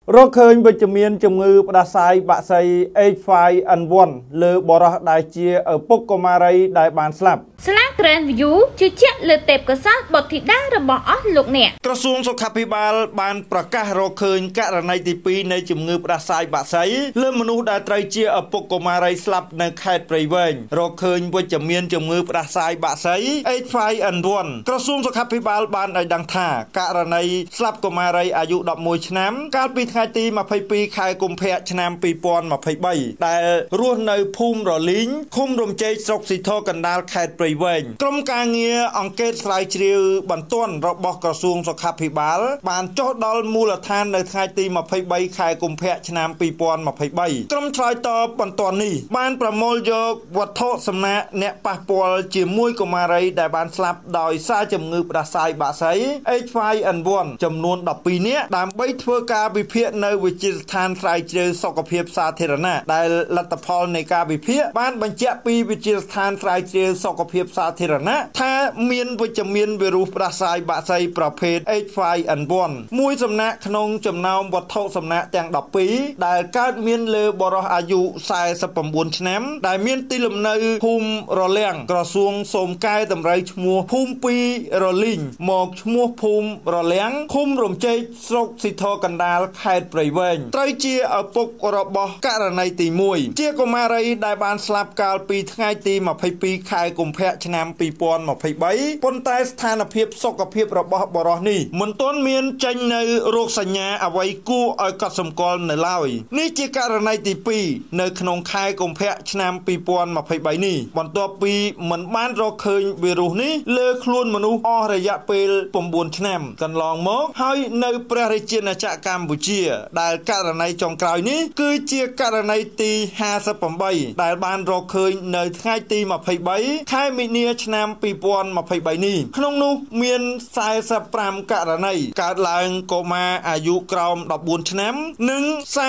រកឃើញវិជ្ជមានជំងឺផ្ដាសាយបាក់សី H5N1 លើបរិសុទ្ធដែលជាឪពុកកុមារីដែលបានស្លាប់ស្លាក Trend View ជឿជាក់លើទេពកោសល្យបុត្រធីតារបស់អស់លោកអ្នកក្រសួងសុខាភិបាលបានប្រកាសរកឃើញករណីទី2នៃជំងឺផ្ដាសាយបាក់សីលើមនុស្សដែលត្រូវជាឪពុកកុមារីស្លាប់នៅខេត្តព្រៃវែងរកឃើញវិជ្ជមានជំងឺផ្ដាសាយបាក់សី H5N1 ក្រសួងសុខាភិបាលបានឲ្យដឹងថាករណីស្លាប់កុមារីអាយុ11ឆ្នាំកាលពីថ្ងៃទី22ខែកុម្ភៈឆ្នាំ2023ដែលរស់នៅភូមិរលីងឃុំរំជែកស្រុកស៊ីធរកណ្ដាលខេត្តព្រៃវែងក្រុមការងារអង្គការស្រាវជ្រាវបន្ទាន់របស់ក្រសួងសុខាភិបាលបានចុះដល់មូលដ្ឋាននៅថ្ងៃទី23ខែកុម្ភៈឆ្នាំ2023ក្រុមឆ្លើយតបបន្ទាន់នេះបានប្រមូលយកវត្ថុសំណាកអ្នកប៉ះពាល់ជាមួយកុមារីដែលបានស្លាប់ដោយសារជំងឺផ្ដាសាយបាក់សី H5N1 ចំនួន12នាក់ដើម្បីធ្វើការវិភាគនៅវិទ្យាស្ថានស្រាវជ្រាវសុខភាពសាធារណៈដែលលទ្ធផលនៃការវិភាគបានបញ្ជាក់ពីវិទ្យាស្ថានស្រាវជ្រាវសុខភាពសាធារណៈថាមានវិជ្ជមានវីរុសផ្ដាសាយបាក់សីប្រភេទ H5N1 មួយសំណាក់ក្នុងចំណោមវត្ថុសំណាកទាំង12ដែលកើតមានលើបុរសអាយុ49ឆ្នាំដែលមានទីលំនៅភូមិរលាំងក្រសួងសូមកែតម្រូវឈ្មោះភូមិ2រលីងមកឈ្មោះភូមិរលាំងឃុំរំជែកស្រុកស៊ីធរកណ្ដាលខេត្តព្រៃវែងត្រូវជាឪពុករបស់ករណីទី1ជាកុមារីដែលបានស្លាប់កាលពីថ្ងៃទី22ខែកុម្ភៈឆ្នាំ2023ប៉ុន្តែស្ថានភាពសុខភាពរបស់បុរសនេះមិនទាន់មានចេញនៅរោគសញ្ញាអ្វីគួរឲ្យកត់សម្គាល់នៅឡើយនេះជាករណីទី2នៅក្នុងខែកុម្ភៈឆ្នាំ2023នេះបន្ទាប់ពីមិនបានរកឃើញវីរុសនេះលើខ្លួនមនុស្សអស់រយៈពេល9ឆ្នាំកន្លងមកហើយនៅព្រះរាជាណាចក្រកម្ពុជាដែលករណីចុងក្រោយនេះគឺជាករណីទី58ដែលបានរកឃើញនៅថ្ងៃទី23ខែមីនាឆ្នាំ2023នេះក្នុងនោះមាន45ករណីកើតឡើងកុមារអាយុក្រោម14ឆ្នាំនិង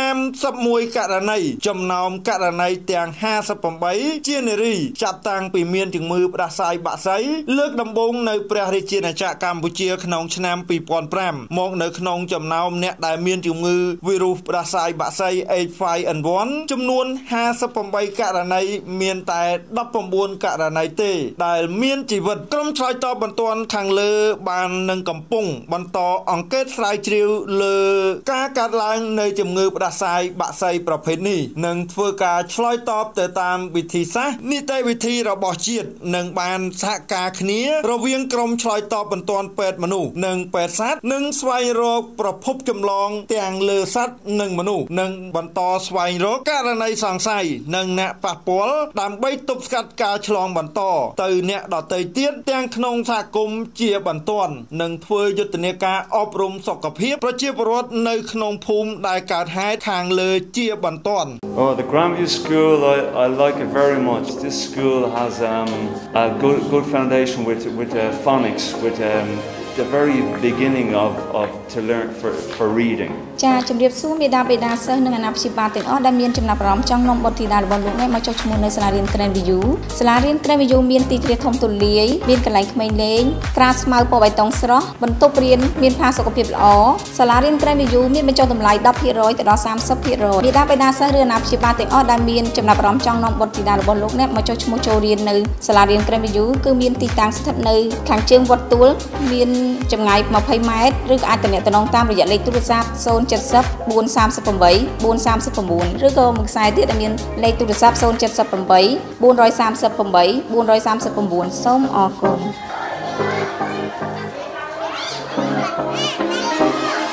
31ករណីចំណោមករណីទាំង58ជានារីចាប់តាំងពីមានជំងឺផ្ដាសាយបាក់សីលើកដំបូងនៅព្រះរាជាណាចក្រកម្ពុជាក្នុងឆ្នាំ2005មកនៅក្នុងចំណោមអ្នកដែលមានជំងឺវីរុសផ្ដាសាយបាក់សី H5N1 ចំនួន58ករណីមានតែ19ករណីទេដែលមានជីវិតក្រុមឆ្លើយតបបន្ទាន់ខាងលើបាននឹងកំពុងបន្តអង្កេតស្រាវជ្រាវលើការកើតឡើងនៃជំងឺផ្ដាសាយបាក់សីប្រភេទនេះនិងធ្វើការឆ្លើយតបទៅតាមវិធីសាស្ត្រនីតិវិធីរបស់ជាតិនិងបានសហការគ្នារវាងក្រុមឆ្លើយតបបន្ទាន់ពេទ្យមនុស្សនិងពេទ្យសត្វនិងស្វែងរកប្រភពចម្លងទាំងលើសត្វនិងមនុស្សនិងបន្តស្វែងរកករណីសង្ស័យនិងអ្នកប៉ះពាល់ដើម្បីទប់ស្កាត់ការឆ្លងបន្តទៅអ្នកដទៃទៀតទាំងក្នុងសហគមន៍ជាបន្ទាន់និងធ្វើយុទ្ធនាការអប់រំសុខភាពប្រជាពលរដ្ឋនៅក្នុងភូមិដែលកើតហេតុខាងលើជាបន្ទាន់ Oh, the Grandview School, I like it very much. This school has a good foundation with phonics, with the very beginning of to learn for reading. ចាជំរាបសួរមេដាបេដាសិស្សនិងអាណាព្យាបាលទាំងអស់ដែលមានចំណាប់អារម្មណ៍ចង់នាំបុត្រធីតារបស់លោកអ្នកមកចុះឈ្មោះនៅសាលារៀន Trend View សាលារៀន Trend View មានទីធ្លាធំទូលាយមានកន្លែងក្មេងលេងក្រាលស្មៅពណ៌បៃតងស្រស់បន្ទប់រៀនមានផាសុកភាពល្អសាលារៀន Trend View មានបញ្ចុះតម្លៃ 10% ទៅដល់ 30% មេដាបេដាសិស្សឬអាណាព្យាបាលទាំងអស់ដែលមានចំណាប់អារម្មណ៍ចង់នាំបុត្រធីតារបស់លោកអ្នកមកចុះឈ្មោះចូលរៀននៅសាលារៀន Trend View គឺមានទីតាំងស្ថិតនៅខាងជើងវត្តទួលមានចម្ងាយ20ម៉ែត្រឬក៏អាចទំនាក់ទំនងតាមរយៈលេខទូរស័ព្ទ070 438 439 ឬក៏មួយខ្សែទៀតដែលមានលេខទូរស័ព្ទ078 438 439 សូមអរគុណ